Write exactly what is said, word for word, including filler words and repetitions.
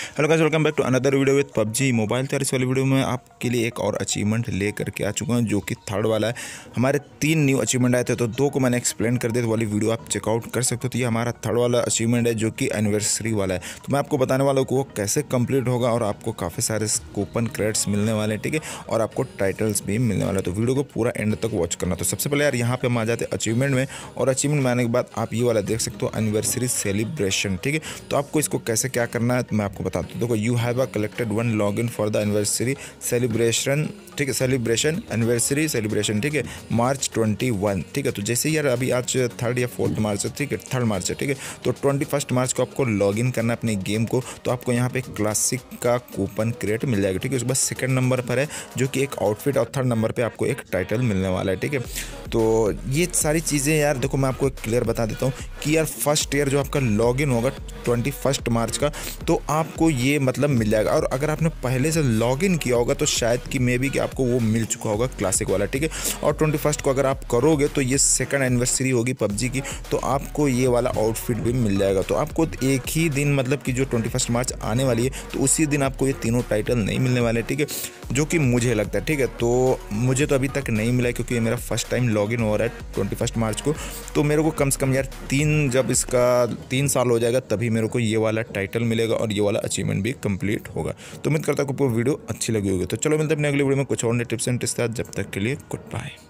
Hello guys, welcome back to another video with PUBG mobile. तो यार इस वाली वीडियो में आपके लिए एक और अचीवमेंट ले करके आ चुका हूँ जो कि थर्ड वाला है। हमारे तीन न्यू अचीवमेंट आए थे तो दो को मैंने एक्सप्लेन कर दिया, तो वाली वीडियो आप चेकआउट कर सकते हो। तो ये हमारा थर्ड वाला अचीवमेंट है जो कि एनिवर्सरी वाला है। तो मैं आपको बताने वाला हूँ कि वो कैसे कंप्लीट होगा और आपको काफ़ी सारे कूपन क्रेडिट्स मिलने वाले हैं, ठीक है, और आपको टाइटल्स भी मिलने वाले हैं। तो वीडियो को पूरा एंड तक वॉच करना। तो सबसे पहले यार यहाँ पे हम आ जाते हैं अचीवमेंट में, और अचीवमेंट में आने के बाद आप ये वाला देख सकते हो एनिवर्सरी सेलिब्रेशन, ठीक है। तो आपको इसको कैसे क्या करना है मैं आपको बताता हूँ। देखो, you have a collected one log in for the anniversary celebration, ठीक है, सेलिब्रेशन एनिवर्सरी सेलिब्रेशन, ठीक है, मार्च ट्वेंटी वन, ठीक है। तो जैसे यार अभी आज थर्ड या फोर्थ मार्च है, ठीक है, थर्ड मार्च है, ठीक है। तो ट्वेंटी फर्स्ट मार्च को आपको लॉग इन करना है अपने गेम को। तो आपको यहाँ पे क्लासिक का कूपन क्रिएट मिल जाएगा, ठीक है। उसके बाद सेकंड नंबर पर है जो कि एक आउटफिट, और थर्ड नंबर पे आपको एक टाइटल मिलने वाला है, ठीक है। तो ये सारी चीज़ें यार देखो मैं आपको एक क्लियर बता देता हूँ कि यार फर्स्ट ईयर जो आपका लॉग इन होगा ट्वेंटी फर्स्ट मार्च का, तो आपको ये मतलब मिल जाएगा। और अगर आपने पहले से लॉग इन किया होगा तो शायद कि मे बी कि आपको वो मिल चुका होगा क्लासिक वाला, ठीक है। और ट्वेंटी फर्स्ट को अगर आप करोगे तो ये सेकंड एनिवर्सरी होगी पबजी की, तो आपको ये वाला आउटफिट भी मिल जाएगा। तो आपको एक ही दिन मतलब कि जो ट्वेंटी फर्स्ट मार्च आने वाली है तो उसी दिन आपको ये तीनों टाइटल नहीं मिलने वाले, ठीक है, जो कि मुझे लगता है, ठीक है। तो मुझे तो अभी तक नहीं मिला क्योंकि ये मेरा फर्स्ट टाइम लॉग इन हो रहा है ट्वेंटी फर्स्ट मार्च को। तो मेरे को कम से कम यार तीन जब इसका तीन साल हो जाएगा तभी मेरे को ये वाला टाइटल मिलेगा और ये वाला अचीवमेंट भी कंप्लीट होगा। तो उम्मीद करता हूँ आपको वीडियो अच्छी लगी होगी। तो चलो मिलते हैं अपने अगली वीडियो में कुछ और नए टिप्स एंड ट्रिक्स के साथ। जब तक के लिए गुड बाय।